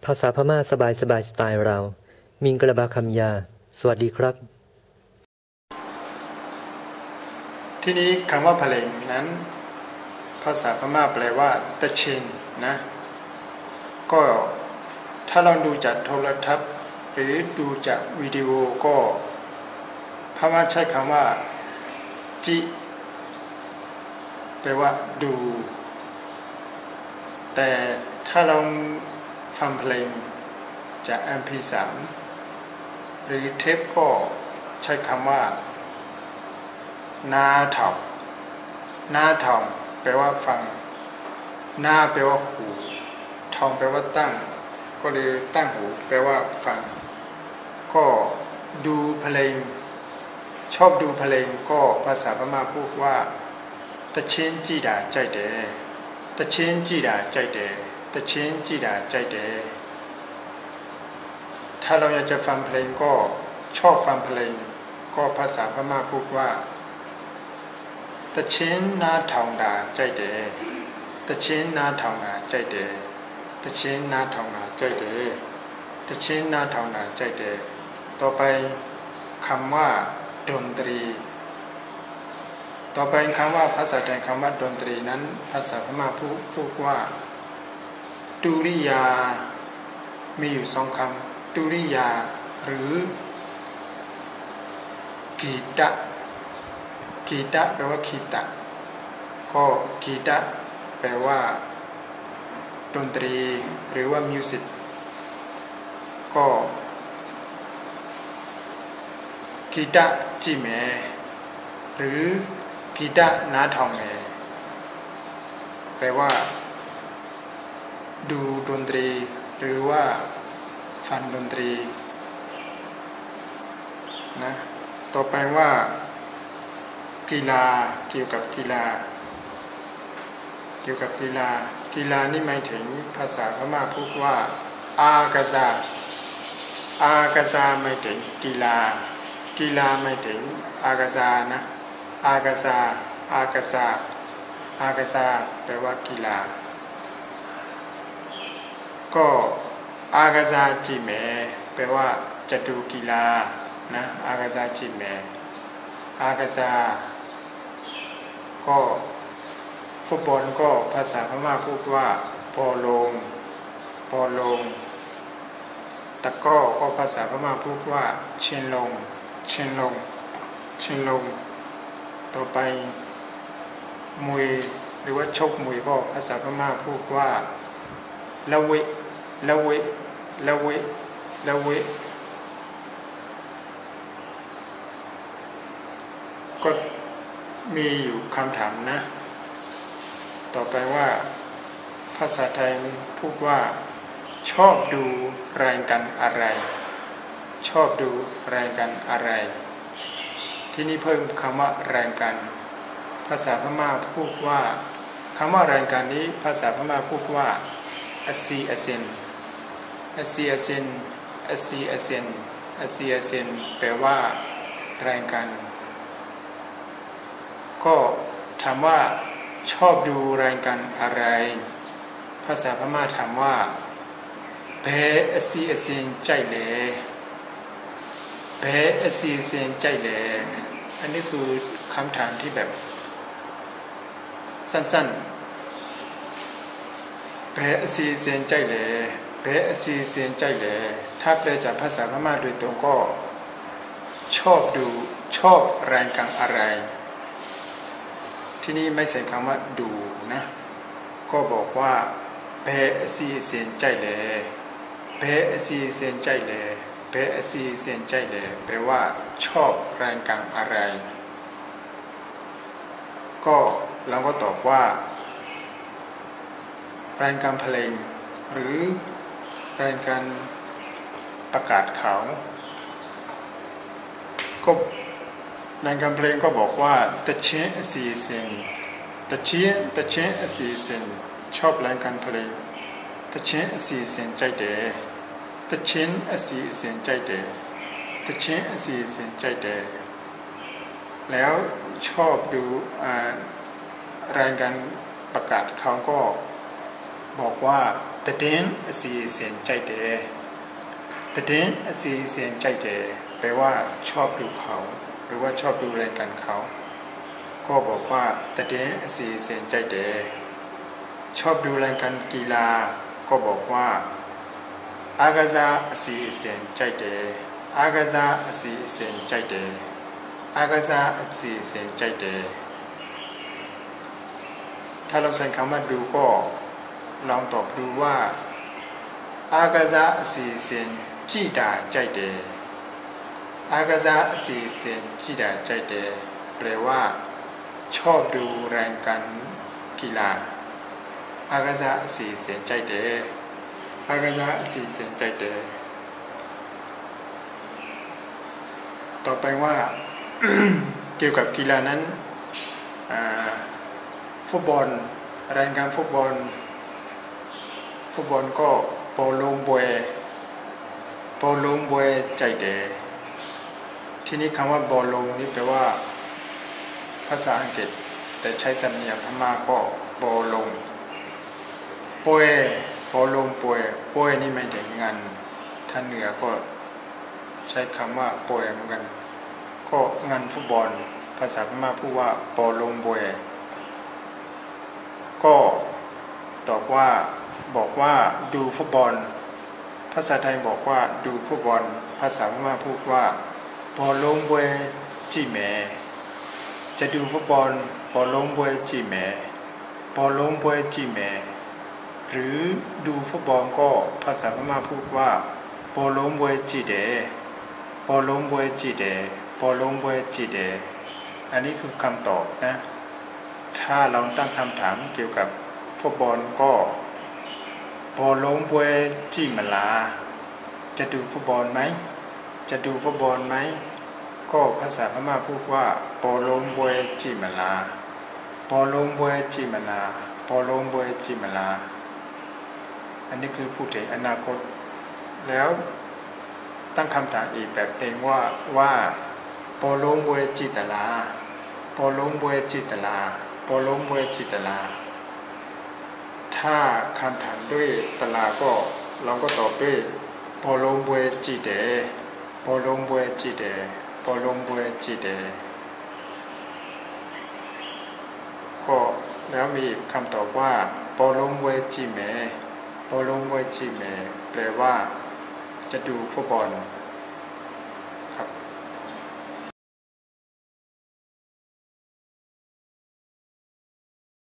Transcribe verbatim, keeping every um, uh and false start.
ภาษาพม่าสบายสบายสไตล์เรามิงกระบาคำยาสวัสดีครับที่นี้คำว่าเพลงนั้นภาษาพม่าแปลว่าตะเชนนะก็ถ้าเราดูจากโทรทัศน์หรือดูจากวิดีโอก็พม่าใช้คำว่าจิแปลว่าดูแต่ถ้าเราฟังเพลงจาก เอ็ม พี สาม หรือเทปก็ใช้คำว่านาเถานาเถาแปลว่าฟังนาแปลว่าหูทองแปลว่าตั้งก็เลยตั้งหูแปลว่าฟังก็ดูเพลงชอบดูเพลงก็ภาษาพม่าพูดว่าตะเชนจีดาใจเดตะเชนจีดาใจเดตะเชนจีดาใจเดถ้าเราอยากจะฟังเพลงก็ชอบฟังเพลงก็ภาษาพม่าพูดว่าตะเชนนาทองดาใจเดตะเชนนาทองดาใจเดตะเชนนาทองดาใจเดตะเชนนาทองดาใจเดต่อไปคำว่าดนตรีต่อไปคำว่าภาษาไทยคำว่าดนตรีนั้นภาษาพม่าพูดพูดว่าดุริยามีอยู่สองคำดุริยาหรือกีตะกีตะแปลว่าคีตะก็กีตะแปลว่าดนตรีหรือว่ามิวสิกก็กีตะจีเมหรือกีตะนาทองเมแปลว่าดูดนตรีหรือว่าฟังดนตรีนะต่อไปว่ากีฬาเกี่ยวกับกีฬาเกี่ยวกับกีฬากีฬานี่หมายถึงภาษาพม่าพูดว่าอากาซาอากาซาหมายถึงกีฬากีฬาหมายถึงอากาซานะอากาซาอากาซาอากาซาแปลว่ากีฬาก็อากาซาจิเมแปลว่าจะดูกีฬานะอากาซาจิเมอากาซาก็ฟุตบอลก็ภาษาพม่าพูดว่าปอลงปอลงตะกร้อก็ภาษาพม่าพูดว่าเชนลงเชนลงเชนลงต่อไปมวยหรือว่าชกมวยก็ภาษาพม่าพูดว่าละเวละเวละเวละเวก็มีอยู่คำถามนะต่อไปว่าภาษาไทยพูดว่าชอบดูรายการอะไรชอบดูรายการอะไรที่นี่เพิ่มคำว่ารายการภาษาพม่าพูดว่าคำว่ารายการนี้ภาษาพม่าพูดว่าอซีอเซนอซีอเซนอซีอเซนอซีอเซนแปลว่ารายการก็ถามว่าชอบดูรายการอะไรภาษาพม่าถามว่าเบอซีอเซนใจเลเบอซีอเซนใจเลอันนี้คือคำถามที่แบบสั้นๆเบอซีอเซนใจเลเบอซีอเซนใจเลถ้าแปลจากภาษาพม่าโดยตรงก็ชอบดูชอบรายการอะไรที่นี่ไม่ใส่คำว่าดูนะก็บอกว่าเบอซีอเซนใจเลเบอซีอเซนใจเลเบอซีอเซนใจเลแปลว่าชอบรายการอะไรก็เราก็ตอบว่ารายการเพลงหรือรายการประกาศข่าวก็รายการเพลงก็บอกว่าตะเชะซีเซนตะเชะตะเชะซีเซนชอบรายการเพลงตะเชะซีเซนใจเดตะเชนซีเซนใจเดตะเชะซีเซนใจเดแล้วชอบดูรายการประกาศเขาก็บอกว่าตะเด่นอสีเสียนใจเดตะเด่นอสีเสียนใจเดแปลว่าชอบดูเขาหรือว่าชอบดูรายการเขาก็บอกว่าตะเด่นอสีเสียนใจเดชอบดูรายการกีฬาก็บอกว่าอากาซาอสีเสียนใจเดอากาซาอสีเสียนใจเดอากาซาอสีเสียนใจเดถ้าเราใส่คำว่าดูก็ลองตอบดูว่าอากาซาอสีเสียนจีดาใจเดอากาซาอสีเสียนจีดาใจเดแปลว่าชอบดูรายการกีฬาอากาซาอสีเสียนใจเดอากาซาอสีเสียนใจเดต่อไปว่า เกี่ยวกับกีฬานั้นฟุตบอลรายการฟุตบอลฟุตบอลก็โปโลมบวยโปโลมบวยใจเดที่นี้คำว่าบอลลงนี่แปลว่าภาษาอังกฤษแต่ใช้สำเนียงพม่าก็บอลลงปวยบอลลงปวยปวยนี่ไม่ถึงงานท่านเหนือก็ใช้คำว่าปวยเหมือนกันก็งานฟุตบอลภาษาพม่าพูดว่าบอลลงบวยก็ตอบว่าบอกว่าดูฟุตบอลภาษาไทยบอกว่าดูฟุตบอลภาษาพม่าพูดว่าบอลลงบวยจีแมจะดูฟุตบอลบอลลงบวยจีแมบอลลงบวยจีแมหรือดูฟุตบอลก็ภาษาพม่าพูดว่าบอลลงบวยจีเดบอลลงบวยจีเดบอลลงบวยจีเดอันนี้คือคำตอบนะถ้าเราตั้งคำถามเกี่ยวกับฟุตบอลก็บอลลงบวยจีมลาจะดูฟุตบอลไหมจะดูฟุตบอลไหมก็ภาษาพม่าพูดว่าบอลลงบวยจีมลาบอลลงบวยจีมลาบอลลงบวยจีมลาอันนี้คือพูดถึงอนาคตแล้วตั้งคำถามอีกแบบเองว่าว่าบอลลงบวยจีตลาบอลลงบวยจีตลาบอลลงบวยจีตลาถ้าคำถามด้วยตลาก็เราก็ตอบด้วยบอลลงบวยจีเดบอลลงบวยจีเดบอลลงบวยจีเดก็แล้วมีคำตอบว่าบอลลงบวยจีเมบอลลงบวยจีเมแปลว่าจะดูฟุตบอล